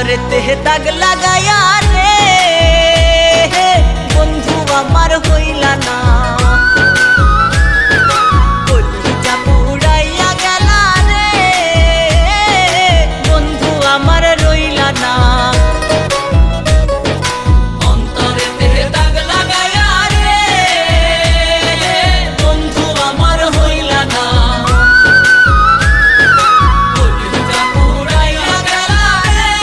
অন্তরেতে দাগ লাগায়া রে বন্ধু আমার হইলা না, কলিজা পুড়াইয়া গেলা রে বন্ধু আমার রইলা না। অন্তরেতে দাগ লাগায়া রে বন্ধু আমার হইলা না, কলিজা পুড়াইয়া গেলা রে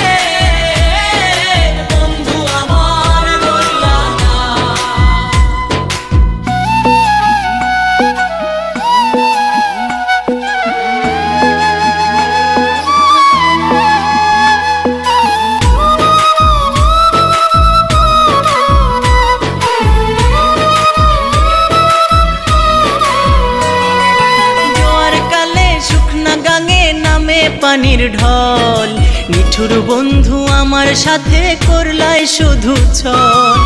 বন্ধু আমার রইলা না। জোয়ার কালে শুকনা গাঙে নামে পানির ঢল, নিঠুর বন্ধু আমার সাথে করলাই শুধু ছল।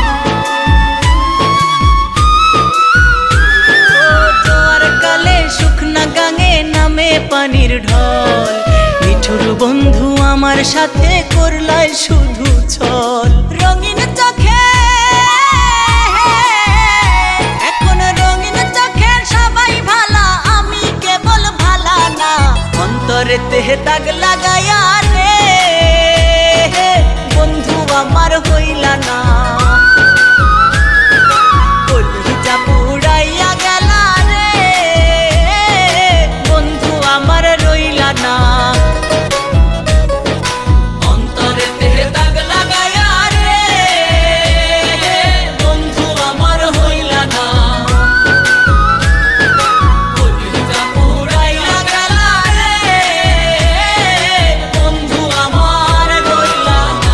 জোয়ার কালে শুকনা গাঙে নামে পানির ঢল, নিঠুর বন্ধু আমার সাথে করলাই শুধু ছল। রঙিন চোখে এখন রঙিন চোখে সবাই ভালা, আমি কেবল ভালা না। অন্তরেতে দাগ লাগায়া রে বন্ধু আমার হইলা না, কলিজা পুড়াইয়া গেলা রে বন্ধু আমার রইলা না। অন্তরেতে দাগ লাগায়া রে বন্ধু আমার হইলা না, কলিজা পুড়াইয়া গেলা রে বন্ধু আমার রইলা না।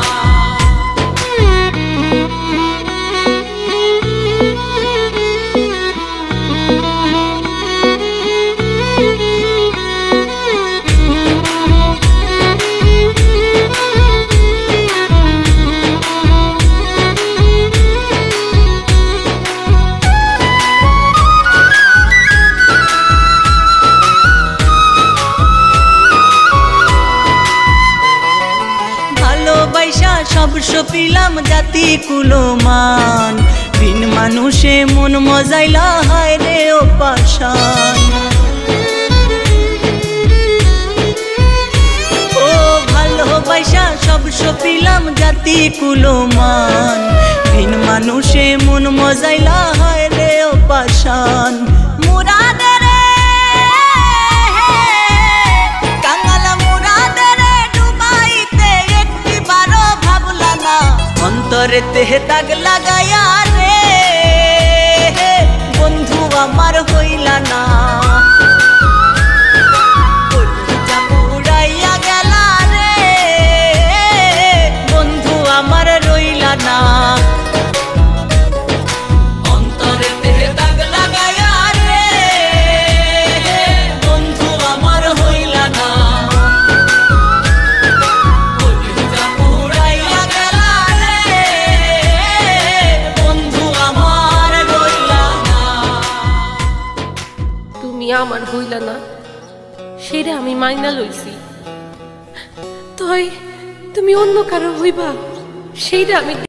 ভালোবাসা সব সপিলাম জাতি কুলমান, বিন মানুষে মন মজাইলা হায় রে ও পাশান। ও ভালোবাসা সব সপিলাম জাতি কুলমান, বিন মানুষে মন মজাইলা হায় রে ও পাশান। মুরাদের কাঙাল মুরাদের ডুবাইতে একটিবারও ভাবলা না। অন্তরেতে দাগ লাগায়া রে বন্ধু আমার হইলা না, কলিজা পুড়াইয়া গেলা রে বন্ধু আমার রইলা না। অন্তরেতে দাগ লাগায়া রে বন্ধু আমার হইলা না, কলিজা পুড়াইয়া গেলা রে বন্ধু আমার রইলা না। তুমি আমার হইলা না সেটা আমি মাইনা লইছি, তাই তুমি অন্য কারো হইবা সেইটা আমি